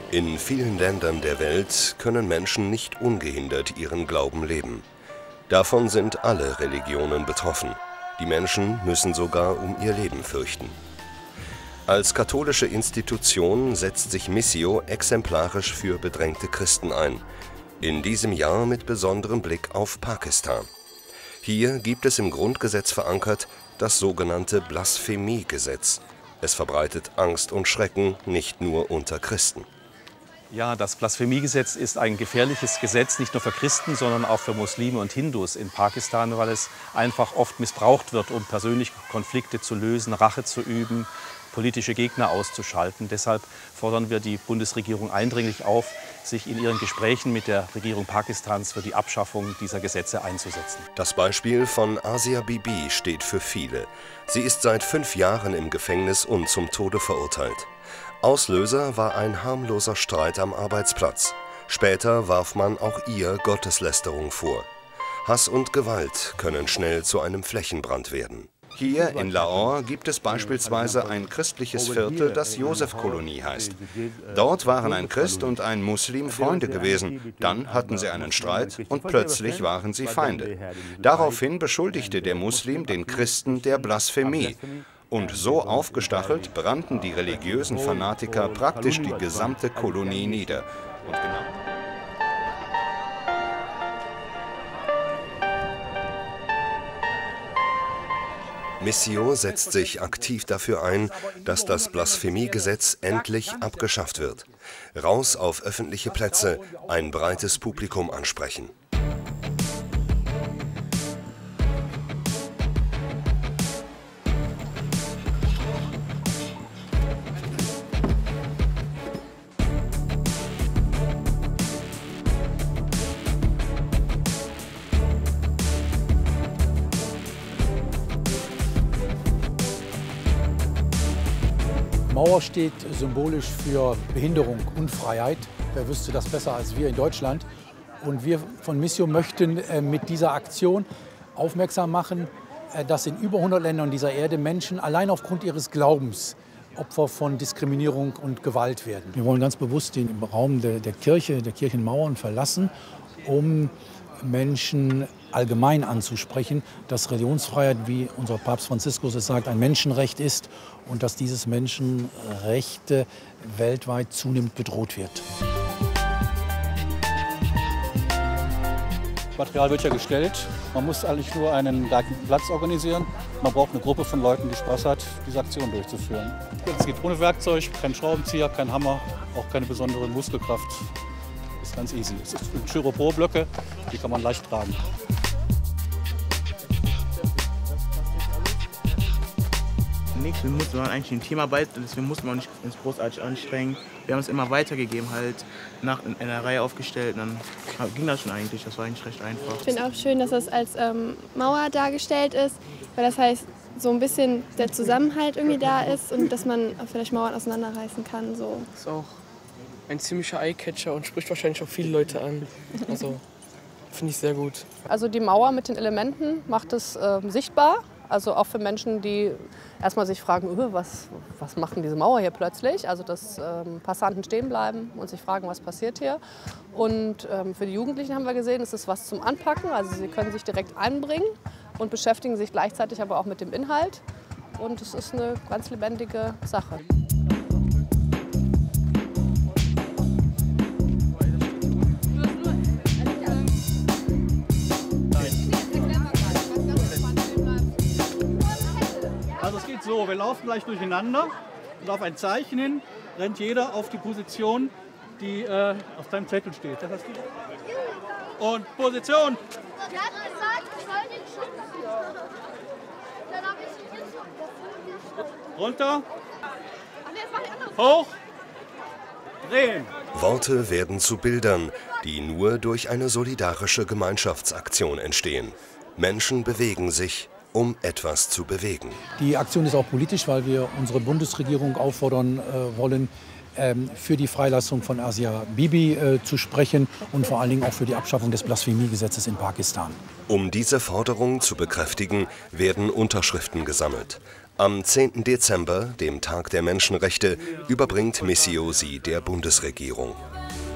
In vielen Ländern der Welt können Menschen nicht ungehindert ihren Glauben leben. Davon sind alle Religionen betroffen. Die Menschen müssen sogar um ihr Leben fürchten. Als katholische Institution setzt sich Missio exemplarisch für bedrängte Christen ein. In diesem Jahr mit besonderem Blick auf Pakistan. Hier gibt es im Grundgesetz verankert das sogenannte Blasphemiegesetz. Es verbreitet Angst und Schrecken nicht nur unter Christen. Ja, das Blasphemiegesetz ist ein gefährliches Gesetz, nicht nur für Christen, sondern auch für Muslime und Hindus in Pakistan, weil es einfach oft missbraucht wird, um persönliche Konflikte zu lösen, Rache zu üben, politische Gegner auszuschalten. Deshalb fordern wir die Bundesregierung eindringlich auf, sich in ihren Gesprächen mit der Regierung Pakistans für die Abschaffung dieser Gesetze einzusetzen. Das Beispiel von Asia Bibi steht für viele. Sie ist seit 5 Jahren im Gefängnis und zum Tode verurteilt. Auslöser war ein harmloser Streit am Arbeitsplatz. Später warf man auch ihr Gotteslästerung vor. Hass und Gewalt können schnell zu einem Flächenbrand werden. Hier in Lahore gibt es beispielsweise ein christliches Viertel, das Josef-Kolonie heißt. Dort waren ein Christ und ein Muslim Freunde gewesen. Dann hatten sie einen Streit und plötzlich waren sie Feinde. Daraufhin beschuldigte der Muslim den Christen der Blasphemie. Und so aufgestachelt brannten die religiösen Fanatiker praktisch die gesamte Kolonie nieder. Und genau Missio setzt sich aktiv dafür ein, dass das Blasphemiegesetz endlich abgeschafft wird. Raus auf öffentliche Plätze, ein breites Publikum ansprechen. Mauer steht symbolisch für Behinderung und Freiheit. Wer wüsste das besser als wir in Deutschland? Und wir von Missio möchten mit dieser Aktion aufmerksam machen, dass in über 100 Ländern dieser Erde Menschen allein aufgrund ihres Glaubens Opfer von Diskriminierung und Gewalt werden. Wir wollen ganz bewusst den Raum der Kirche, der Kirchenmauern verlassen, um Menschen allgemein anzusprechen, dass Religionsfreiheit, wie unser Papst Franziskus es sagt, ein Menschenrecht ist und dass dieses Menschenrecht weltweit zunehmend bedroht wird. Material wird ja gestellt. Man muss eigentlich nur einen geeigneten Platz organisieren. Man braucht eine Gruppe von Leuten, die Spaß hat, diese Aktion durchzuführen. Es geht ohne Werkzeug, kein Schraubenzieher, kein Hammer, auch keine besondere Muskelkraft. Ist ganz easy. Es sind Styroporblöcke, die kann man leicht tragen. Nichts, wir mussten eigentlich ein Thema arbeiten, deswegen mussten wir uns nicht großartig anstrengen. Wir haben es immer weitergegeben, halt in einer Reihe aufgestellt, und dann ging das schon eigentlich, das war eigentlich recht einfach. Ich finde auch schön, dass das als Mauer dargestellt ist, weil das heißt, so ein bisschen der Zusammenhalt irgendwie da ist und dass man vielleicht Mauern auseinanderreißen kann. So. Das ist auch ein ziemlicher Eyecatcher und spricht wahrscheinlich auch viele Leute an. Also finde ich sehr gut. Also die Mauer mit den Elementen macht es sichtbar. Also auch für Menschen, die erstmal sich fragen, was macht denn diese Mauer hier plötzlich? Also dass Passanten stehen bleiben und sich fragen, was passiert hier. Und für die Jugendlichen haben wir gesehen, es ist was zum Anpacken. Also sie können sich direkt einbringen und beschäftigen sich gleichzeitig aber auch mit dem Inhalt. Und es ist eine ganz lebendige Sache. Also es geht so, wir laufen gleich durcheinander und auf ein Zeichen hin rennt jeder auf die Position, die auf seinem Zettel steht. Das heißt, und Position! Runter, hoch, drehen. Worte werden zu Bildern, die nur durch eine solidarische Gemeinschaftsaktion entstehen. Menschen bewegen sich, um etwas zu bewegen. Die Aktion ist auch politisch, weil wir unsere Bundesregierung auffordern wollen, für die Freilassung von Asia Bibi zu sprechen und vor allen Dingen auch für die Abschaffung des Blasphemiegesetzes in Pakistan. Um diese Forderung zu bekräftigen, werden Unterschriften gesammelt. Am 10. Dezember, dem Tag der Menschenrechte, überbringt Missio sie der Bundesregierung.